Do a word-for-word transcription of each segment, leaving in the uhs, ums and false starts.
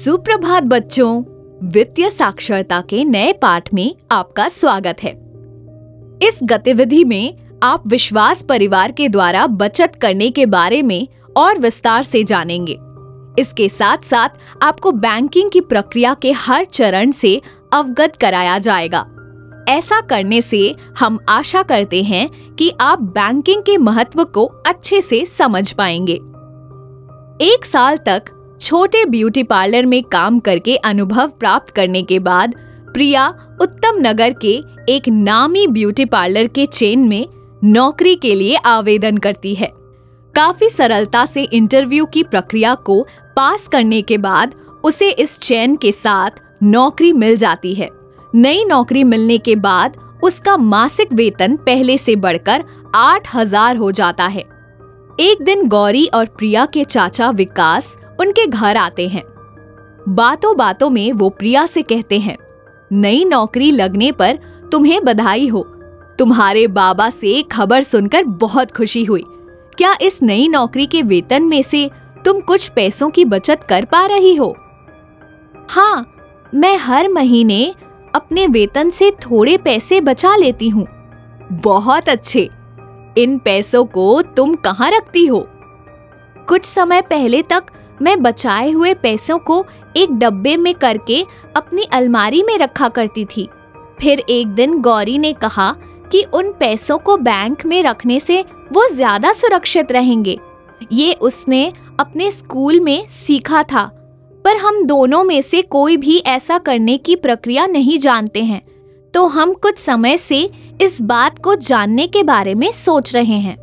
सुप्रभात बच्चों, वित्तीय साक्षरता के नए पाठ में आपका स्वागत है। इस गतिविधि में आप विश्वास परिवार के द्वारा बचत करने के बारे में और विस्तार से जानेंगे। इसके साथ साथ आपको बैंकिंग की प्रक्रिया के हर चरण से अवगत कराया जाएगा। ऐसा करने से हम आशा करते हैं कि आप बैंकिंग के महत्व को अच्छे से समझ पाएंगे। एक साल तक छोटे ब्यूटी पार्लर में काम करके अनुभव प्राप्त करने के बाद प्रिया उत्तम नगर के एक नामी ब्यूटी पार्लर के चेन में नौकरी के लिए आवेदन करती है। काफी सरलता से इंटरव्यू की प्रक्रिया को पास करने के बाद उसे इस चेन के साथ नौकरी मिल जाती है। नई नौकरी मिलने के बाद उसका मासिक वेतन पहले से बढ़कर आठ हजार हो जाता है। एक दिन गौरी और प्रिया के चाचा विकास उनके घर आते हैं। बातों बातों में वो प्रिया से कहते हैं, नई नौकरी लगने पर तुम्हें बधाई हो। तुम्हारे बाबा से खबर सुनकर बहुत खुशी हुई। क्या इस नई नौकरी के वेतन में से तुम कुछ पैसों की बचत कर पा रही हो? हाँ, मैं हर महीने अपने वेतन से थोड़े पैसे बचा लेती हूँ। बहुत अच्छे। इन पैसों को तुम कहाँ रखती हो? कुछ समय पहले तक मैं बचाए हुए पैसों को एक डब्बे में करके अपनी अलमारी में रखा करती थी। फिर एक दिन गौरी ने कहा कि उन पैसों को बैंक में रखने से वो ज्यादा सुरक्षित रहेंगे। ये उसने अपने स्कूल में सीखा था, पर हम दोनों में से कोई भी ऐसा करने की प्रक्रिया नहीं जानते हैं, तो हम कुछ समय से इस बात को जानने के बारे में सोच रहे हैं।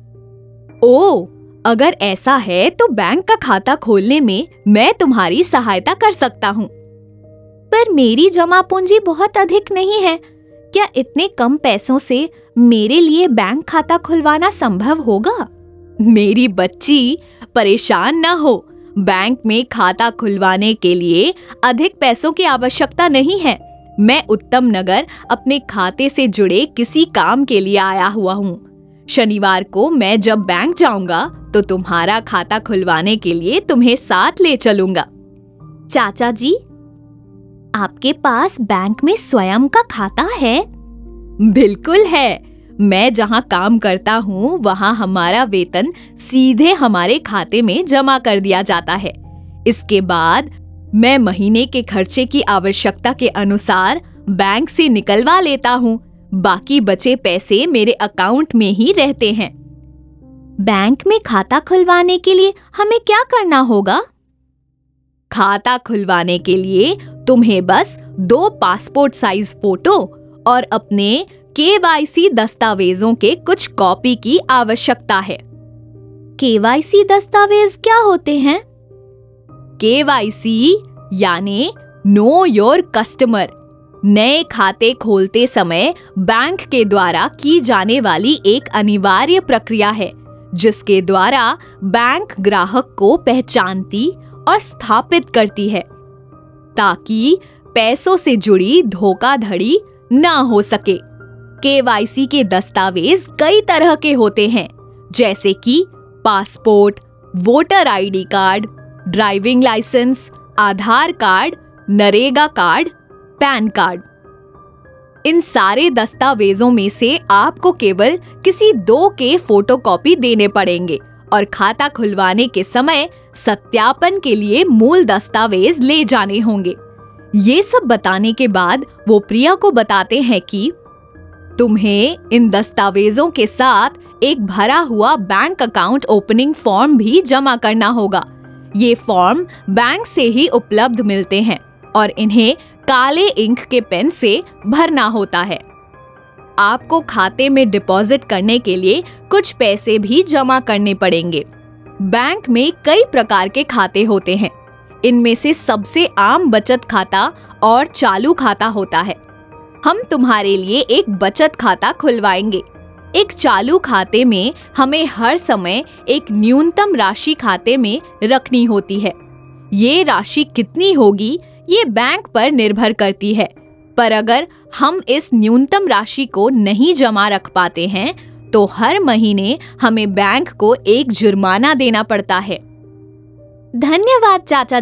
ओह, अगर ऐसा है तो बैंक का खाता खोलने में मैं तुम्हारी सहायता कर सकता हूँ। पर मेरी जमा पूंजी बहुत अधिक नहीं है। क्या इतने कम पैसों से मेरे लिए बैंक खाता खुलवाना संभव होगा? मेरी बच्ची, परेशान न हो। बैंक में खाता खुलवाने के लिए अधिक पैसों की आवश्यकता नहीं है। मैं उत्तम नगर अपने खाते से जुड़े किसी काम के लिए आया हुआ हूँ। शनिवार को मैं जब बैंक जाऊंगा तो तुम्हारा खाता खुलवाने के लिए तुम्हें साथ ले चलूंगा। चाचा जी, आपके पास बैंक में स्वयं का खाता है? बिल्कुल है। मैं जहाँ काम करता हूँ वहाँ हमारा वेतन सीधे हमारे खाते में जमा कर दिया जाता है। इसके बाद मैं महीने के खर्चे की आवश्यकता के अनुसार बैंक से निकलवा लेता हूँ। बाकी बचे पैसे मेरे अकाउंट में ही रहते हैं। बैंक में खाता खुलवाने के लिए हमें क्या करना होगा? खाता खुलवाने के लिए तुम्हें बस दो पासपोर्ट साइज फोटो और अपने केवाईसी दस्तावेजों के कुछ कॉपी की आवश्यकता है। केवाईसी दस्तावेज क्या होते हैं? केवाईसी यानी नो योर कस्टमर नए खाते खोलते समय बैंक के द्वारा की जाने वाली एक अनिवार्य प्रक्रिया है, जिसके द्वारा बैंक ग्राहक को पहचानती और स्थापित करती है ताकि पैसों से जुड़ी धोखाधड़ी ना हो सके। केवाईसी के दस्तावेज कई तरह के होते हैं, जैसे कि passport, voter ID card, driving licence, Aadhaar card, NREGA card, PAN card. इन सारे दस्तावेजों में से आपको केवल किसी दो के फोटोकॉपी देने पड़ेंगे और खाता खुलवाने के समय सत्यापन के लिए मूल दस्तावेज ले जाने होंगे। ये सब बताने के बाद वो प्रिया को बताते हैं कि तुम्हें इन दस्तावेजों के साथ एक भरा हुआ बैंक अकाउंट ओपनिंग फॉर्म भी जमा करना होगा। ये फॉर्म बैंक से ही उपलब्ध मिलते हैं और इन्हें काले इंक के पेन से भरना होता है। आपको खाते में डिपॉजिट करने के लिए कुछ पैसे भी जमा करने पड़ेंगे। बैंक में कई प्रकार के खाते होते हैं। इनमें से सबसे आम बचत खाता और चालू खाता होता है। हम तुम्हारे लिए एक बचत खाता खुलवाएंगे। एक चालू खाते में हमें हर समय एक न्यूनतम राशि खाते में रखनी होती है। ये राशि कितनी होगी ये बैंक पर निर्भर करती है, पर अगर हम इस न्यूनतम राशि को नहीं जमा रख पाते हैं तो हर महीने हमें बैंक को एक जुर्माना देना पड़ता है। धन्यवाद चाचा जी,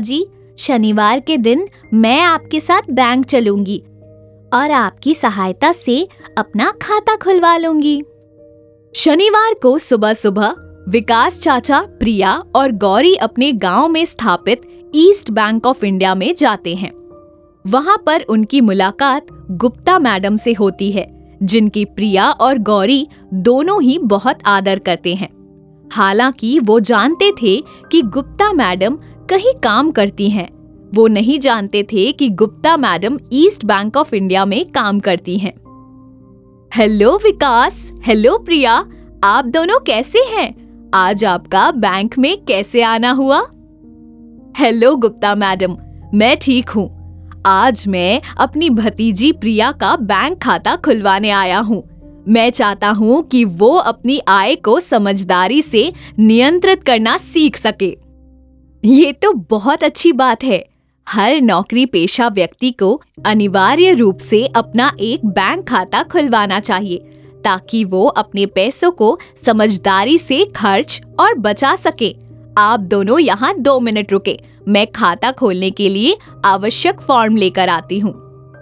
शनिवार के दिन मैं आपके साथ बैंक चलूंगी और आपकी सहायता से अपना खाता खुलवा लूंगी। शनिवार को सुबह सुबह विकास चाचा, प्रिया और गौरी अपने गांव में स्थापित ईस्ट बैंक ऑफ इंडिया में जाते हैं। वहां पर उनकी मुलाकात गुप्ता मैडम से होती है, जिनकी प्रिया और गौरी दोनों ही बहुत आदर करते हैं। हालांकि वो जानते थे कि गुप्ता मैडम कहीं काम करती हैं। वो नहीं जानते थे कि Gupta madam East Bank of India में काम करती हैं। हेलो विकास, हेलो प्रिया, आप दोनों कैसे हैं? आज आपका बैंक में कैसे आना हुआ? हेलो गुप्ता मैडम, मैं ठीक हूँ। आज मैं अपनी भतीजी प्रिया का बैंक खाता खुलवाने आया हूँ। मैं चाहता हूँ कि वो अपनी आय को समझदारी से नियंत्रित करना सीख सके। ये तो बहुत अच्छी बात है। हर नौकरी पेशा व्यक्ति को अनिवार्य रूप से अपना एक बैंक खाता खुलवाना चाहिए, ताकि वो अपने पैसों को समझदारी से खर्च और बचा सके। आप दोनों यहाँ दो मिनट रुके, मैं खाता खोलने के लिए आवश्यक फॉर्म लेकर आती हूँ।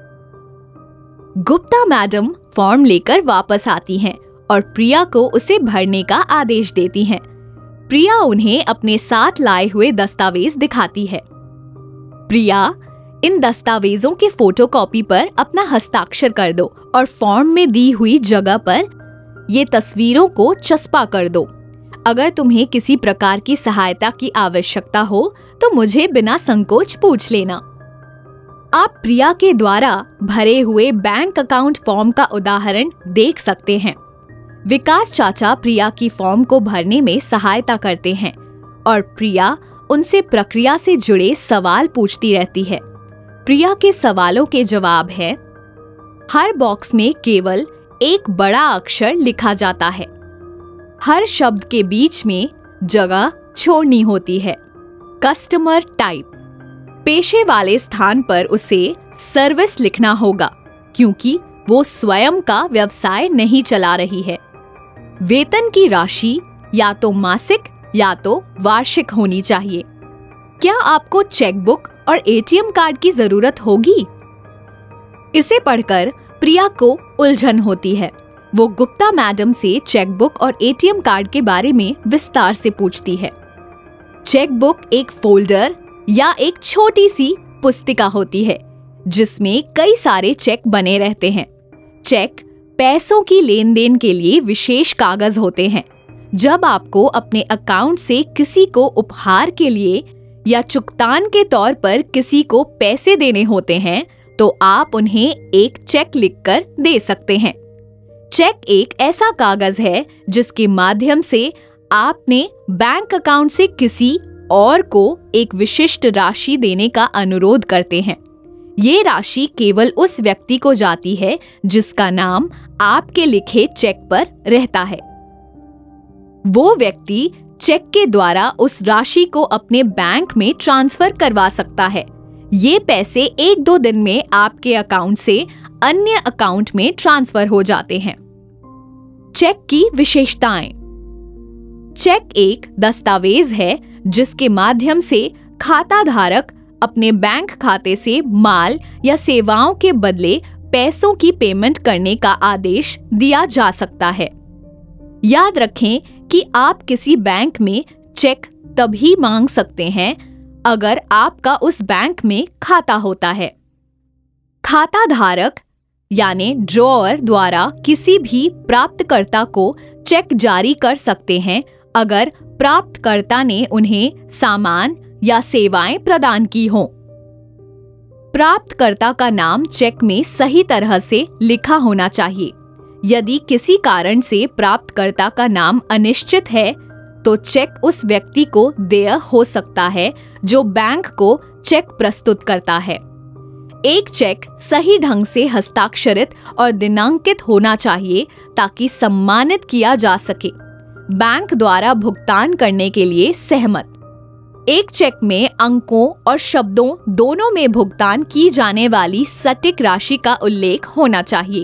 गुप्ता मैडम फॉर्म लेकर वापस आती हैं और प्रिया को उसे भरने का आदेश देती हैं। प्रिया उन्हें अपने साथ लाए हुए दस्तावेज दिखाती है। प्रिया, इन दस्तावेजों के फोटोकॉपी पर अपना हस्ताक्षर कर दो और फॉर्म में दी हुई जगह पर ये तस्वीरों को चस्पा कर दो। अगर तुम्हें किसी प्रकार की सहायता की आवश्यकता हो तो मुझे बिना संकोच पूछ लेना। आप प्रिया के द्वारा भरे हुए बैंक अकाउंट फॉर्म का उदाहरण देख सकते हैं। विकास चाचा प्रिया की फॉर्म को भरने में सहायता करते हैं और प्रिया उनसे प्रक्रिया से जुड़े सवाल पूछती रहती है। प्रिया के सवालों के जवाब है, हर बॉक्स में केवल एक बड़ा अक्षर लिखा जाता है। हर शब्द के बीच में जगह छोड़नी होती है। कस्टमर टाइप, पेशे वाले स्थान पर उसे सर्विस लिखना होगा, क्योंकि वो स्वयं का व्यवसाय नहीं चला रही है। वेतन की राशि या तो मासिक या तो वार्षिक होनी चाहिए। क्या आपको चेकबुक और एटीएम कार्ड की जरूरत होगी? इसे पढ़कर प्रिया को उलझन होती है। वो गुप्ता मैडम से चेकबुक और एटीएम कार्ड के बारे में विस्तार से पूछती है। चेकबुक एक फोल्डर या एक छोटी सी पुस्तिका होती है, जिसमें कई सारे चेक बने रहते हैं। चेक पैसों की लेन देन के लिए विशेष कागज होते हैं। जब आपको अपने अकाउंट से किसी को उपहार के लिए या चुगतान के तौर पर किसी को पैसे देने होते हैं, तो आप उन्हें एक चेक लिखकर दे सकते हैं। चेक एक ऐसा कागज है जिसके माध्यम से आपने बैंक अकाउंट से किसी और को एक विशिष्ट राशि देने का अनुरोध करते हैं। ये राशि केवल उस व्यक्ति को जाती है जिसका नाम आपके लिखे चेक पर रहता है। वो व्यक्ति चेक के द्वारा उस राशि को अपने बैंक में ट्रांसफर करवा सकता है। ये पैसे एक दो दिन में आपके अकाउंट से अन्य अकाउंट में ट्रांसफर हो जाते हैं। चेक की विशेषताएं। चेक एक दस्तावेज है जिसके माध्यम से खाता धारक अपने बैंक खाते से माल या सेवाओं के बदले पैसों की पेमेंट करने का आदेश दिया जा सकता है। याद रखें कि आप किसी बैंक में चेक तभी मांग सकते हैं अगर आपका उस बैंक में खाता होता है। खाता धारक यानी ड्रॉअर द्वारा किसी भी प्राप्तकर्ता को चेक जारी कर सकते हैं अगर प्राप्तकर्ता ने उन्हें सामान या सेवाएं प्रदान की हों। प्राप्तकर्ता का नाम चेक में सही तरह से लिखा होना चाहिए। यदि किसी कारण से प्राप्तकर्ता का नाम अनिश्चित है, तो चेक उस व्यक्ति को देय हो सकता है जो बैंक को चेक प्रस्तुत करता है। एक चेक सही ढंग से हस्ताक्षरित और दिनांकित होना चाहिए ताकि सम्मानित किया जा सके। बैंक द्वारा भुगतान करने के लिए सहमत। एक चेक में अंकों और शब्दों दोनों में भुगतान की जाने वाली सटीक राशि का उल्लेख होना चाहिए।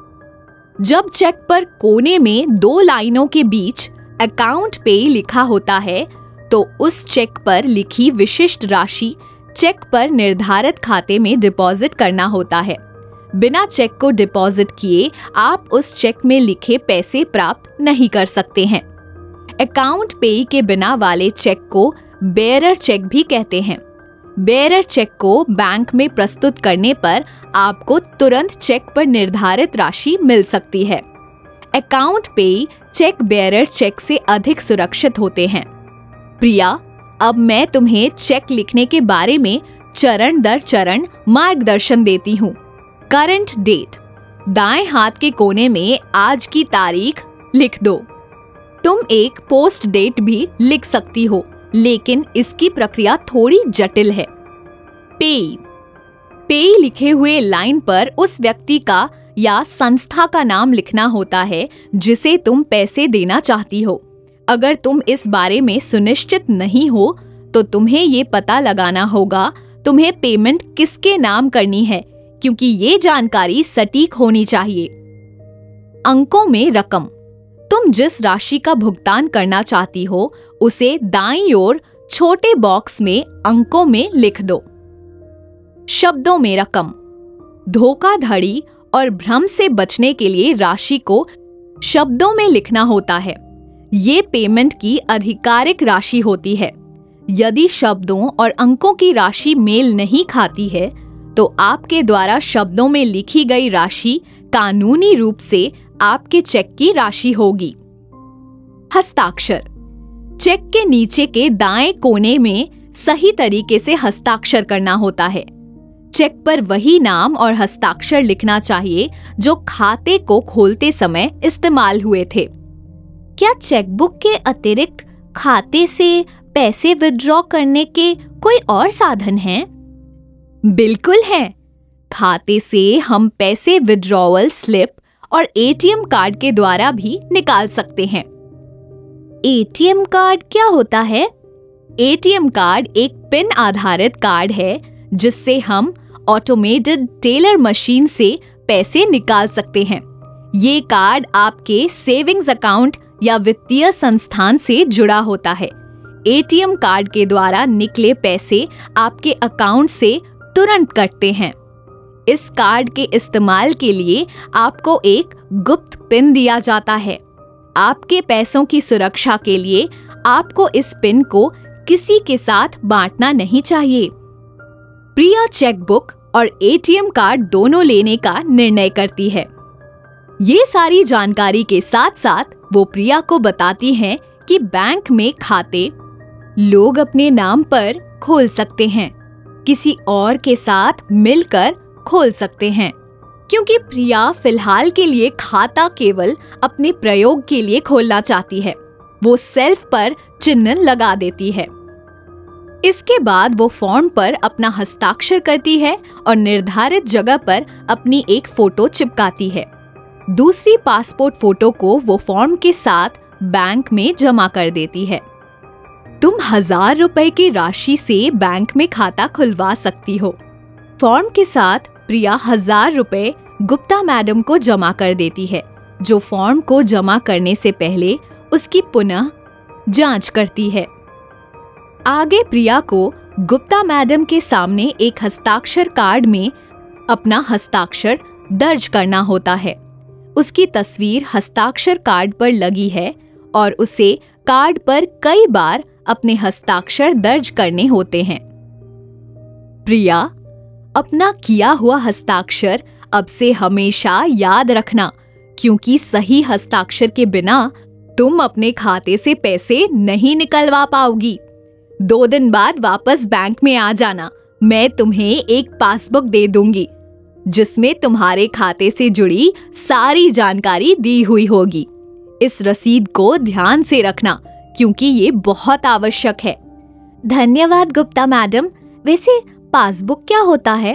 जब चेक पर कोने में दो लाइनों के बीच अकाउंट पे लिखा होता है, तो उस चेक पर लिखी विशिष्ट राशि चेक पर निर्धारित खाते में डिपॉजिट करना होता है। बिना चेक को डिपॉजिट किए आप उस चेक में लिखे पैसे प्राप्त नहीं कर सकते हैं। अकाउंट पेई के बिना वाले चेक को बेयरर चेक भी कहते हैं। बेयरर चेक को बैंक में प्रस्तुत करने पर आपको तुरंत चेक पर निर्धारित राशि मिल सकती है। अकाउंट पेई चेक बेयरर चेक से अधिक सुरक्षित होते हैं। प्रिया, अब मैं तुम्हें चेक लिखने के बारे में चरण दर चरण मार्गदर्शन देती हूँ। करंट डेट, दाएं हाथ के कोने में आज की तारीख लिख दो। तुम एक पोस्ट डेट भी लिख सकती हो, लेकिन इसकी प्रक्रिया थोड़ी जटिल है। पेई, पेई लिखे हुए लाइन पर उस व्यक्ति का या संस्था का नाम लिखना होता है जिसे तुम पैसे देना चाहती हो। अगर तुम इस बारे में सुनिश्चित नहीं हो तो तुम्हें ये पता लगाना होगा तुम्हें पेमेंट किसके नाम करनी है, क्योंकि ये जानकारी सटीक होनी चाहिए। अंकों में रकम, तुम जिस राशि का भुगतान करना चाहती हो उसे दाईं ओर छोटे बॉक्स में अंकों में लिख दो। शब्दों में रकम, धोखाधड़ी और भ्रम से बचने के लिए राशि को शब्दों में लिखना होता है। ये पेमेंट की आधिकारिक राशि होती है। यदि शब्दों और अंकों की राशि मेल नहीं खाती है तो आपके द्वारा शब्दों में लिखी गई राशि कानूनी रूप से आपके चेक की राशि होगी। हस्ताक्षर, चेक के नीचे के दाएं कोने में सही तरीके से हस्ताक्षर करना होता है। चेक पर वही नाम और हस्ताक्षर लिखना चाहिए जो खाते को खोलते समय इस्तेमाल हुए थे। क्या चेकबुक के अतिरिक्त खाते से पैसे विथड्रॉ करने के कोई और साधन हैं? बिल्कुल है। खाते से हम पैसे विथड्रॉवल स्लिप और एटीएम कार्ड के द्वारा भी निकाल सकते हैं। एटीएम कार्ड क्या होता है? एटीएम कार्ड एक पिन आधारित कार्ड है जिससे हम ऑटोमेटेड टेलर मशीन से पैसे निकाल सकते हैं। ये कार्ड आपके सेविंग्स अकाउंट या वित्तीय संस्थान से जुड़ा होता है। एटीएम कार्ड के द्वारा निकले पैसे आपके अकाउंट से तुरंत कटते हैं। इस कार्ड के इस्तेमाल के लिए आपको एक गुप्त पिन दिया जाता है। आपके पैसों की सुरक्षा के लिए आपको इस पिन को किसी के साथ बांटना नहीं चाहिए। प्रिया चेकबुक और एटीएम कार्ड दोनों लेने का निर्णय करती है। ये सारी जानकारी के साथ साथ वो प्रिया को बताती हैं कि बैंक में खाते लोग अपने नाम पर खोल सकते हैं, किसी और के साथ मिलकर खोल सकते हैं। क्योंकि प्रिया फिलहाल के लिए खाता केवल अपने प्रयोग के लिए खोलना चाहती है, वो सेल्फ पर चिन्ह लगा देती है। इसके बाद वो फॉर्म पर अपना हस्ताक्षर करती है और निर्धारित जगह पर अपनी एक फोटो चिपकाती है। दूसरी पासपोर्ट फोटो को वो फॉर्म के साथ बैंक में जमा कर देती है। तुम हजार रुपए की राशि से बैंक में खाता खुलवा सकती हो। फॉर्म के साथ प्रिया हजार रुपए गुप्ता मैडम को जमा कर देती है, जो फॉर्म को जमा करने से पहले उसकी पुनः जांच करती है। आगे प्रिया को गुप्ता मैडम के सामने एक हस्ताक्षर कार्ड में अपना हस्ताक्षर दर्ज करना होता है। उसकी तस्वीर हस्ताक्षर कार्ड पर लगी है और उसे कार्ड पर कई बार अपने हस्ताक्षर दर्ज करने होते हैं। प्रिया, अपना किया हुआ हस्ताक्षर अब से हमेशा याद रखना, क्योंकि सही हस्ताक्षर के बिना तुम अपने खाते से पैसे नहीं निकलवा पाओगी। दो दिन बाद वापस बैंक में आ जाना, मैं तुम्हें एक पासबुक दे दूंगी जिसमें तुम्हारे खाते से जुड़ी सारी जानकारी दी हुई होगी। इस रसीद को ध्यान से रखना, क्योंकि ये बहुत आवश्यक है। धन्यवाद गुप्ता मैडम। वैसे पासबुक क्या होता है?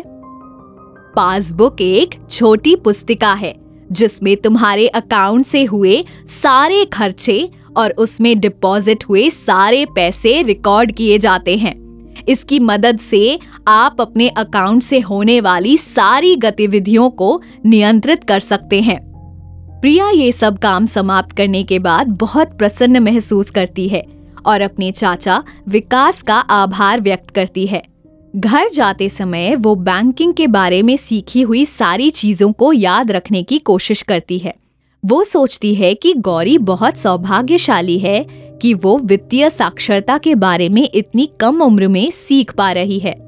पासबुक एक छोटी पुस्तिका है जिसमें तुम्हारे अकाउंट से हुए सारे खर्चे और उसमें डिपॉजिट हुए सारे पैसे रिकॉर्ड किए जाते हैं। इसकी मदद से आप अपने अकाउंट से होने वाली सारी गतिविधियों को नियंत्रित कर सकते हैं। प्रिया ये सब काम समाप्त करने के बाद बहुत प्रसन्न महसूस करती है और अपने चाचा विकास का आभार व्यक्त करती है। घर जाते समय वो बैंकिंग के बारे में सीखी हुई सारी चीजों को याद रखने की कोशिश करती है। वो सोचती है कि गौरी बहुत सौभाग्यशाली है कि वो वित्तीय साक्षरता के बारे में इतनी कम उम्र में सीख पा रही है।